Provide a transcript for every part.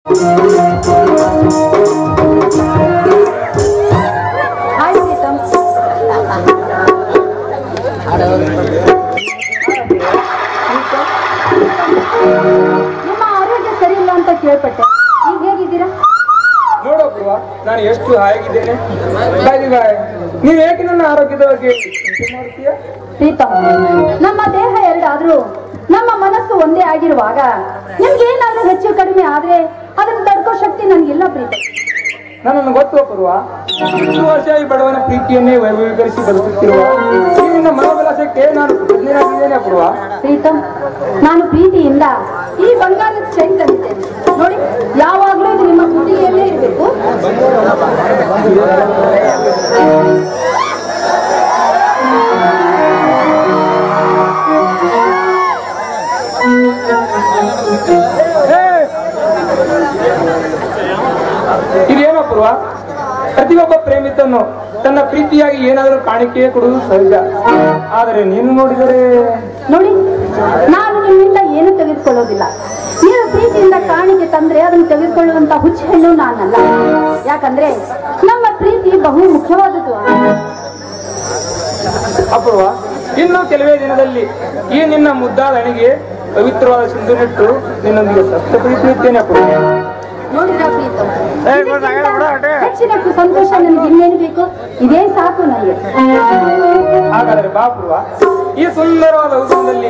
Hi Preetham. ನಿಮ್ಮ ಆರೋಗ್ಯ ಸರಿ ಇಲ್ಲ ಅಂತ ಕೇಳ್ಪಟ್ಟೆ, ಈಗ ಹೇಗಿದ್ದೀರಾ? ನೋಡೋಪ್ಪ, ನಾನು ಎಷ್ಟು ಹಾಯಾಗಿದ್ದೇನೆ. ನೀವ್ ಏಕೆ ನನ್ನ ಆರೋಗ್ಯದ ಬಗ್ಗೆ ಚಿಂತೆ ಮಾಡ್ತೀಯ? ಪ್ರೀತಮ್, ನಮ್ಮ ದೇಹ ಎರಡಾದ್ರೂ ನಮ್ಮ ಮನಸ್ಸು ಒಂದೇ ಆಗಿರುವಾಗ ನಿಮ್ಗೆ ಏನಾದ್ರೂ ಹೆಚ್ಚು ಕಡಿಮೆ ಆದ್ರೆ ಅದನ್ನ ತಡ್ಕೋ ಶಕ್ತಿ ನನ್ಗಿಲ್ಲ ಪ್ರೀತಮ್. ನನ್ನನ್ನು ಗೊತ್ತು ಪರ್ವ, ಇಷ್ಟು ವರ್ಷ ಈ ಬಡವನ ಪ್ರೀತಿಯನ್ನೇ ವೈಭವೀಕರಿಸಿ ಬದುಕುತ್ತಿರುವ ನಿನ್ನ ಮನೋಬಲಸಕ್ಕೆ ನಾನು ಕೃತಜ್ಞನಾಗಿದ್ದೇನೆ ಪರ್ವ. ಪ್ರೀತಮ್, ನಾನು ಪ್ರೀತಿಯಿಂದ ಈ ಬಂಗಾರದ ಚೈನ್ ತಂದಿದ್ದೇನೆ ನೋಡಿ. ಯಾವಾಗ್ಲೂ ಇದು ನಿಮ್ಮ ಕುಟಿಯಲ್ಲೇ ಇರಬೇಕು. ಇದೇನೋ ಪರ್ವ, ಪ್ರತಿಯೊಬ್ಬ ಪ್ರೇಮಿತನ್ನು ತನ್ನ ಪ್ರೀತಿಯಾಗಿ ಏನಾದರೂ ಕಾಣಿಕೆ ಕೊಡುವುದು ಸಹಜ. ಆದರೆ ನೀನು ನೋಡಿದರೆ ನೋಡಿ, ನಾನು ನಿಮ್ಮಿಂದ ಏನು ತೆಗೆದುಕೊಳ್ಳೋದಿಲ್ಲ. ನೀವು ಪ್ರೀತಿಯಿಂದ ಕಾಣಿಕೆ ತಂದ್ರೆ ಅದನ್ನು ತೆಗೆದುಕೊಳ್ಳುವಂತ ಹುಚ್ಚ ಹೆಣ್ಣು ನಾನಲ್ಲ. ಯಾಕಂದ್ರೆ ನಮ್ಮ ಪ್ರೀತಿ ಬಹು ಮುಖ್ಯವಾದದ್ದು. ಅಪೂರ್ವ, ಇನ್ನು ಕೆಲವೇ ದಿನದಲ್ಲಿ ಈ ನಿನ್ನ ಮುದ್ದಾದ ಅಣಿಗೆ ಪವಿತ್ರವಾದ ಸಿಂಧೂರಿಟ್ಟು ನಿನ್ನೊಂದಿಗೆ ಸತ್ತ ಪ್ರೀತಿಯುತ್ತೇನೆ ಅಪೂರ್ವ. ನೋಡಿದ್ರ ಪ್ರೀತಮ್, ಹೆಚ್ಚಿನ ಸಂತೋಷ ನನಗೆ ಇನ್ನೇನು ಬೇಕು? ಇದೇ ಸಾಕು ನನಗೆ. ಹಾಗಾದರೆ ಬಾ ಅಪೂರ್ವ, ಈ ಸುಂದರವಾದ ಉದ್ಯಮದಲ್ಲಿ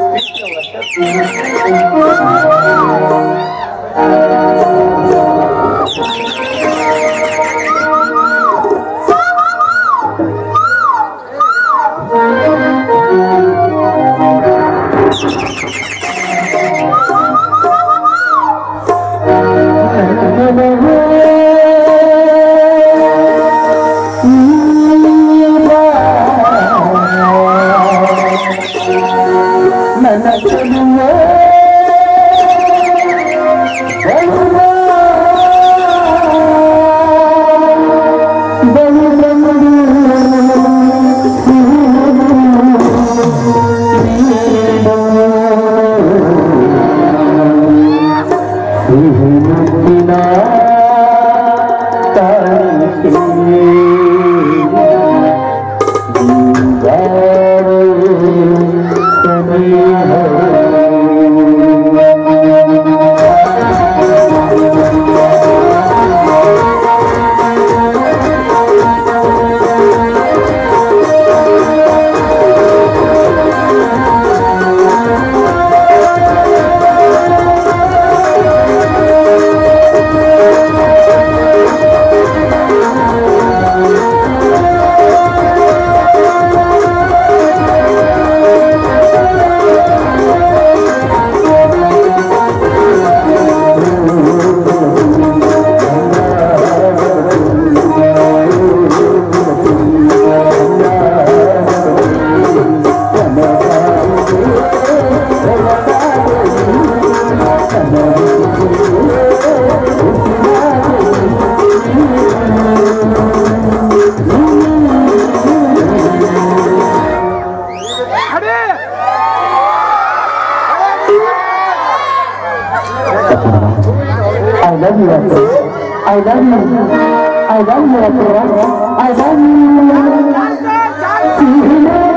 I love you. I love you. I love you.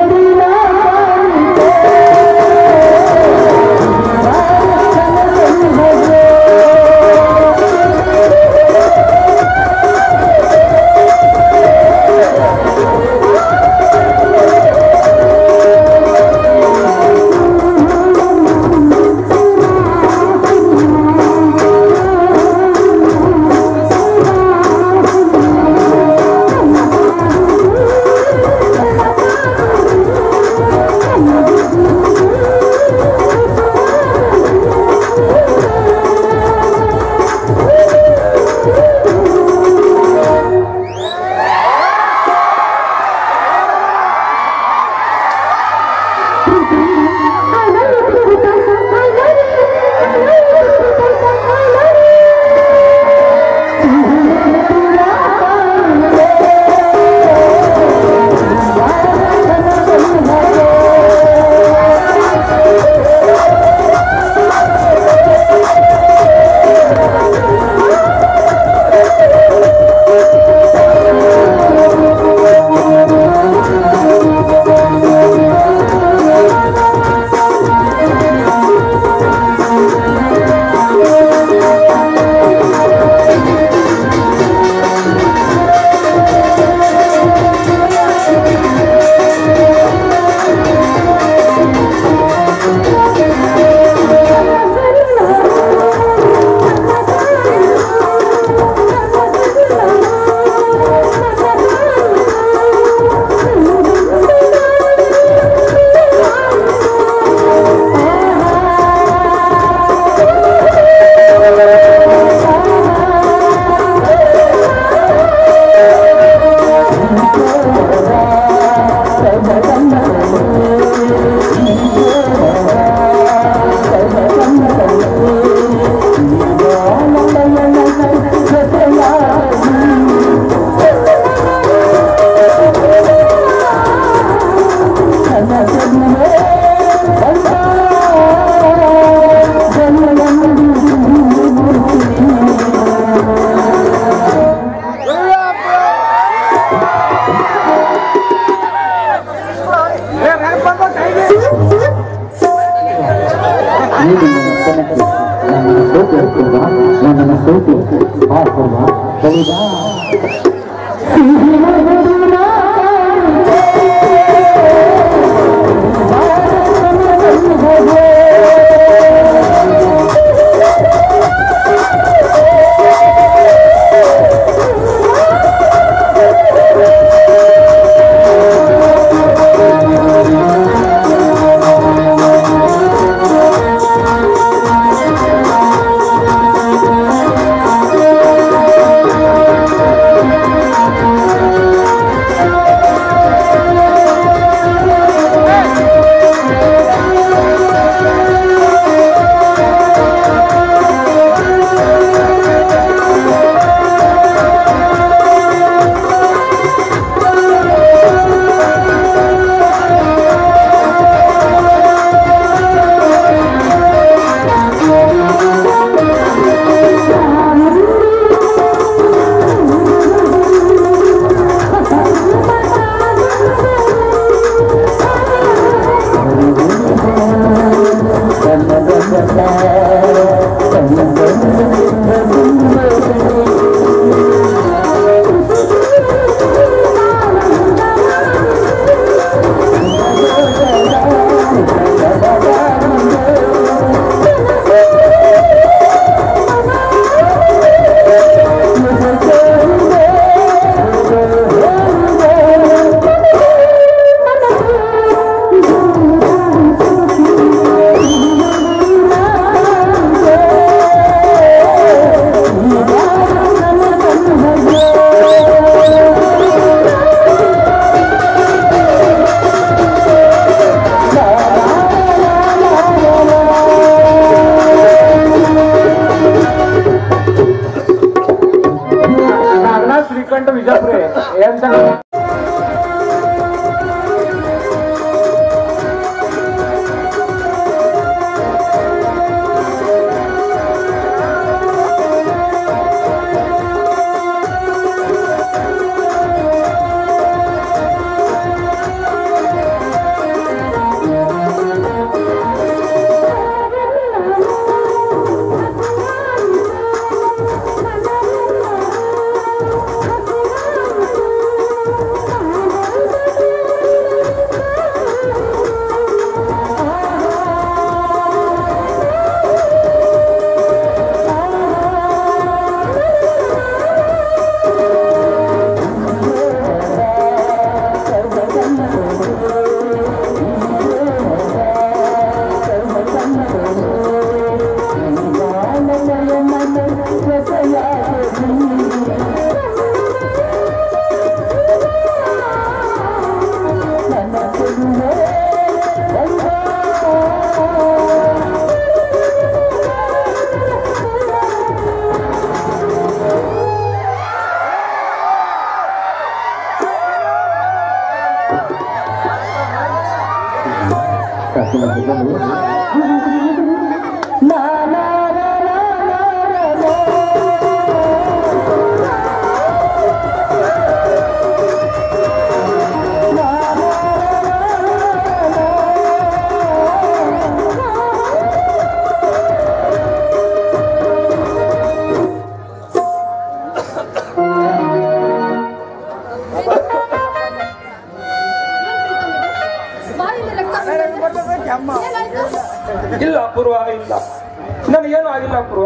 ಇಲ್ಲ ಪೂರ್ವ, ಇಲ್ಲ ನನಗೇನು ಆಗಿಲ್ಲ ಪೂರ್ವ.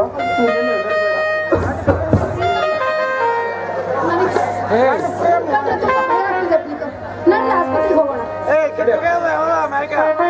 ನನಗೆ ಆಸ್ಪತ್ರೆಗೆ ಹೋಗೋಣ.